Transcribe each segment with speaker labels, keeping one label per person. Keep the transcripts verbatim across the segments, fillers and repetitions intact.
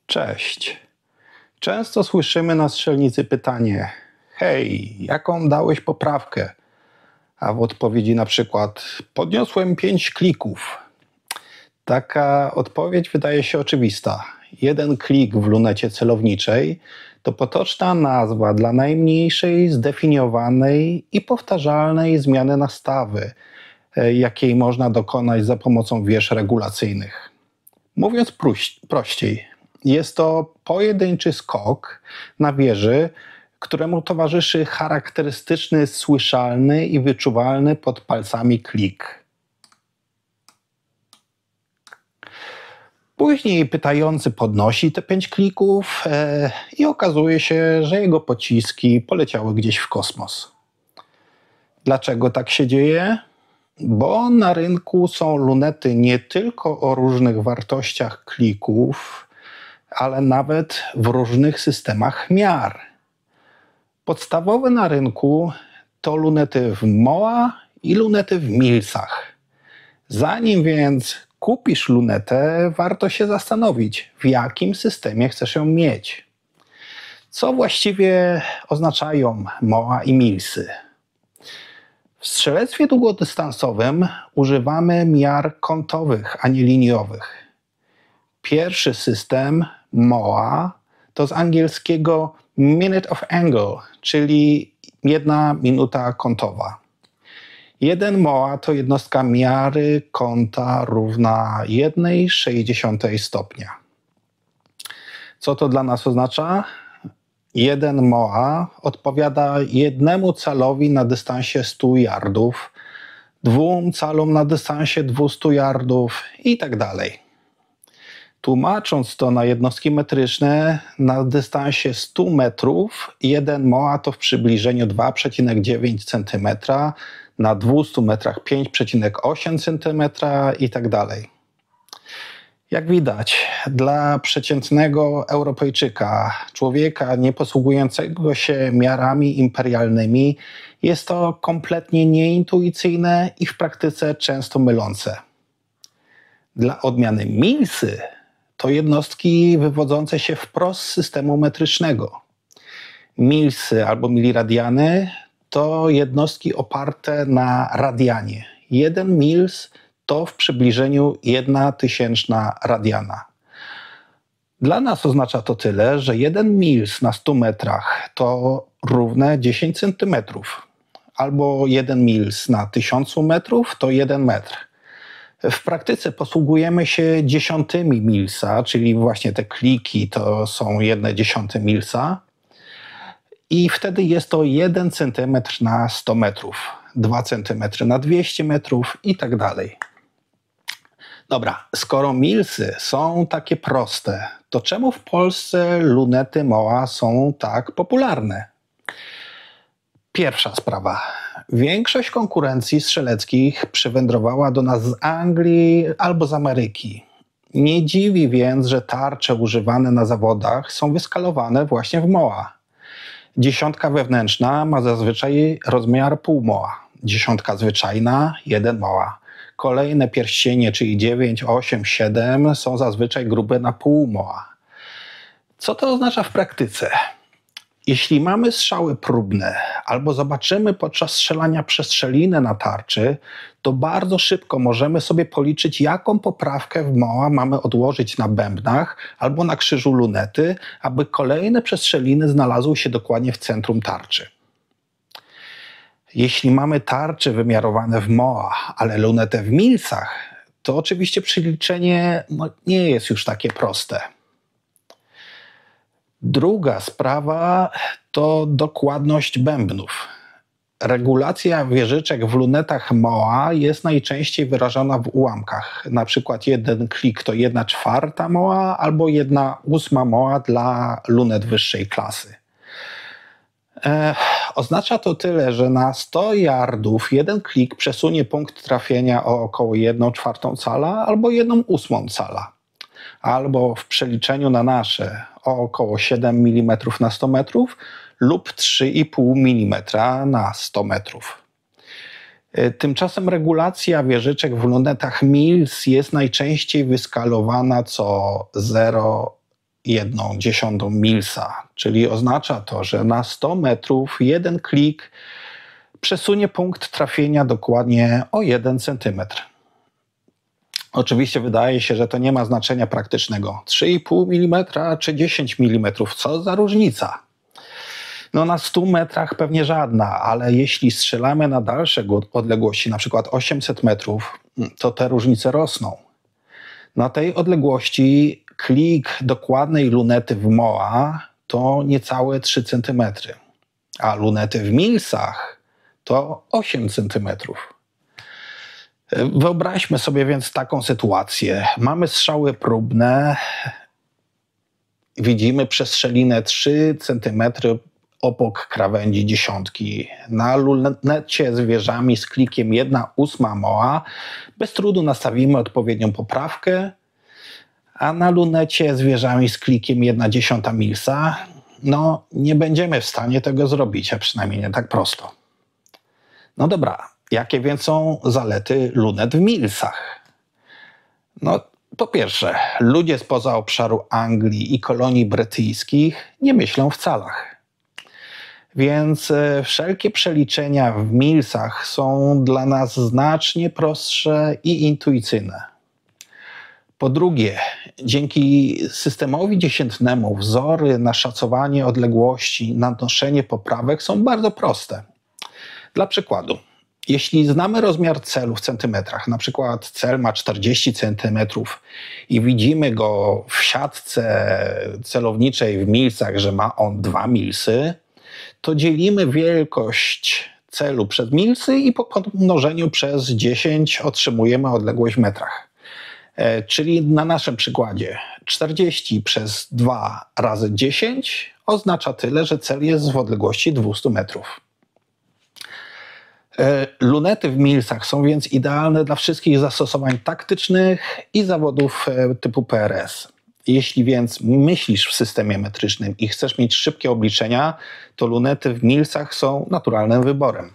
Speaker 1: Cześć. Często słyszymy na strzelnicy pytanie: hej, jaką dałeś poprawkę? A w odpowiedzi na przykład: podniosłem pięć klików. Taka odpowiedź wydaje się oczywista. Jeden klik w lunecie celowniczej to potoczna nazwa dla najmniejszej zdefiniowanej i powtarzalnej zmiany nastawy, jakiej można dokonać za pomocą wież regulacyjnych. Mówiąc proś- prościej, jest to pojedynczy skok na wieży, któremu towarzyszy charakterystyczny, słyszalny i wyczuwalny pod palcami klik. Później pytający podnosi te pięć klików e, i okazuje się, że jego pociski poleciały gdzieś w kosmos. Dlaczego tak się dzieje? Bo na rynku są lunety nie tylko o różnych wartościach klików, ale nawet w różnych systemach miar. Podstawowe na rynku to lunety w M O A i lunety w milsach. Zanim więc kupisz lunetę, warto się zastanowić, w jakim systemie chcesz ją mieć. Co właściwie oznaczają M O A i milsy? W strzelectwie długodystansowym używamy miar kątowych, a nie liniowych. Pierwszy system M O A to z angielskiego minute of angle, czyli jedna minuta kątowa. Jeden M O A to jednostka miary kąta równa jedna sześćdziesiąta stopnia. Co to dla nas oznacza? Jeden M O A odpowiada jednemu calowi na dystansie stu yardów, dwóm calom na dystansie dwustu yardów i tak dalej. Tłumacząc to na jednostki metryczne, na dystansie stu metrów jeden M O A to w przybliżeniu dwa przecinek dziewięć centymetra, na dwustu metrach pięć przecinek osiem centymetra i tak dalej. Jak widać, dla przeciętnego Europejczyka, człowieka nieposługującego się miarami imperialnymi, jest to kompletnie nieintuicyjne i w praktyce często mylące. Dla odmiany milsy to jednostki wywodzące się wprost z systemu metrycznego. Milsy albo miliradiany to jednostki oparte na radianie. Jeden mils to w przybliżeniu jedna tysięczna radiana. Dla nas oznacza to tyle, że jeden mils na stu metrach to równe dziesięć centymetrów, albo jeden mils na tysiącu metrów to jeden metr. W praktyce posługujemy się dziesiątymi milsa, czyli właśnie te kliki to są jedne dziesiąte milsa i wtedy jest to jeden centymetr na sto metrów, dwa centymetry na dwieście metrów i tak dalej. Dobra, skoro milsy są takie proste, to czemu w Polsce lunety M O A są tak popularne? Pierwsza sprawa. Większość konkurencji strzeleckich przywędrowała do nas z Anglii albo z Ameryki. Nie dziwi więc, że tarcze używane na zawodach są wyskalowane właśnie w M O A. Dziesiątka wewnętrzna ma zazwyczaj rozmiar pół M O A. Dziesiątka zwyczajna jeden M O A. Kolejne pierścienie, czyli dziewięć, osiem, siedem są zazwyczaj grube na pół M O A. Co to oznacza w praktyce? Jeśli mamy strzały próbne albo zobaczymy podczas strzelania przestrzelinę na tarczy, to bardzo szybko możemy sobie policzyć, jaką poprawkę w M O A mamy odłożyć na bębnach albo na krzyżu lunety, aby kolejne przestrzeliny znalazły się dokładnie w centrum tarczy. Jeśli mamy tarcze wymiarowane w M O A, ale lunetę w milsach, to oczywiście przeliczenie no, nie jest już takie proste. Druga sprawa to dokładność bębnów. Regulacja wieżyczek w lunetach M O A jest najczęściej wyrażona w ułamkach. Na przykład jeden klik to jedna czwarta M O A albo jedna ósma M O A dla lunet wyższej klasy. E, oznacza to tyle, że na sto yardów jeden klik przesunie punkt trafienia o około jedną czwartą cala albo jedną ósmą cala. Albo w przeliczeniu na nasze o około siedem milimetrów na sto metrów lub trzy i pół milimetra na sto metrów. Tymczasem regulacja wieżyczek w lunetach mils jest najczęściej wyskalowana co zero jedną dziesiątą milsa, czyli oznacza to, że na sto metrów jeden klik przesunie punkt trafienia dokładnie o jeden centymetr. Oczywiście wydaje się, że to nie ma znaczenia praktycznego. trzy i pół milimetra czy dziesięć milimetrów, co za różnica? No na stu metrach pewnie żadna, ale jeśli strzelamy na dalsze odległości, na przykład osiemset metrów, to te różnice rosną. Na tej odległości klik dokładnej lunety w M O A to niecałe trzy centymetry, a lunety w milsach to osiem centymetrów. Wyobraźmy sobie więc taką sytuację. Mamy strzały próbne, widzimy przestrzelinę trzy centymetry obok krawędzi dziesiątki. Na lunecie z wieżami z klikiem jedna ósma M O A bez trudu nastawimy odpowiednią poprawkę, a na lunecie z wieżami z klikiem jedna dziesiąta milsa no nie będziemy w stanie tego zrobić, a przynajmniej nie tak prosto. No dobra, jakie więc są zalety lunet w milsach? No po pierwsze, ludzie spoza obszaru Anglii i kolonii brytyjskich nie myślą w calach. Więc wszelkie przeliczenia w milsach są dla nas znacznie prostsze i intuicyjne. Po drugie, dzięki systemowi dziesiętnemu wzory na szacowanie odległości, nanoszenie poprawek są bardzo proste. Dla przykładu, jeśli znamy rozmiar celu w centymetrach, na przykład cel ma czterdzieści centymetrów i widzimy go w siatce celowniczej w milsach, że ma on dwa milsy, to dzielimy wielkość celu przez milsy i po pomnożeniu przez dziesięć otrzymujemy odległość w metrach. E, czyli na naszym przykładzie czterdzieści przez dwa razy dziesięć oznacza tyle, że cel jest w odległości dwieście metrów. E, lunety w milsach są więc idealne dla wszystkich zastosowań taktycznych i zawodów e, typu P R S. Jeśli więc myślisz w systemie metrycznym i chcesz mieć szybkie obliczenia, to lunety w milsach są naturalnym wyborem.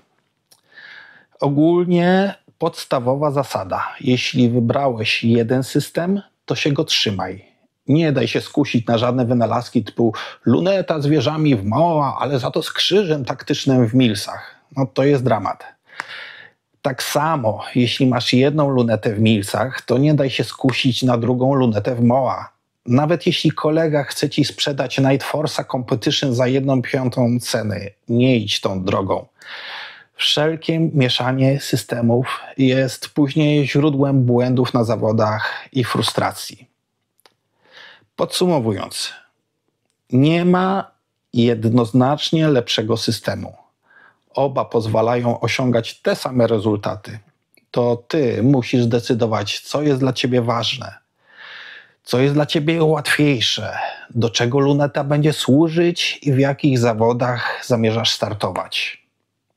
Speaker 1: Ogólnie podstawowa zasada. Jeśli wybrałeś jeden system, to się go trzymaj. Nie daj się skusić na żadne wynalazki typu luneta z wieżami w M O A, ale za to z krzyżem taktycznym w milsach. No to jest dramat. Tak samo, jeśli masz jedną lunetę w milsach, to nie daj się skusić na drugą lunetę w M O A. Nawet jeśli kolega chce ci sprzedać Night Force'a Competition za jedną piątą ceny, nie idź tą drogą. Wszelkie mieszanie systemów jest później źródłem błędów na zawodach i frustracji. Podsumowując, nie ma jednoznacznie lepszego systemu. Oba pozwalają osiągać te same rezultaty. To ty musisz decydować, co jest dla ciebie ważne. Co jest dla ciebie łatwiejsze, do czego luneta będzie służyć i w jakich zawodach zamierzasz startować.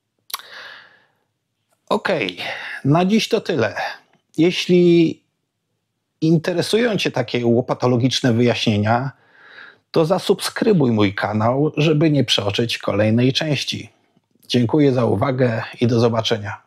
Speaker 1: Okej, na dziś to tyle. Jeśli interesują cię takie łopatologiczne wyjaśnienia, to zasubskrybuj mój kanał, żeby nie przeoczyć kolejnej części. Dziękuję za uwagę i do zobaczenia.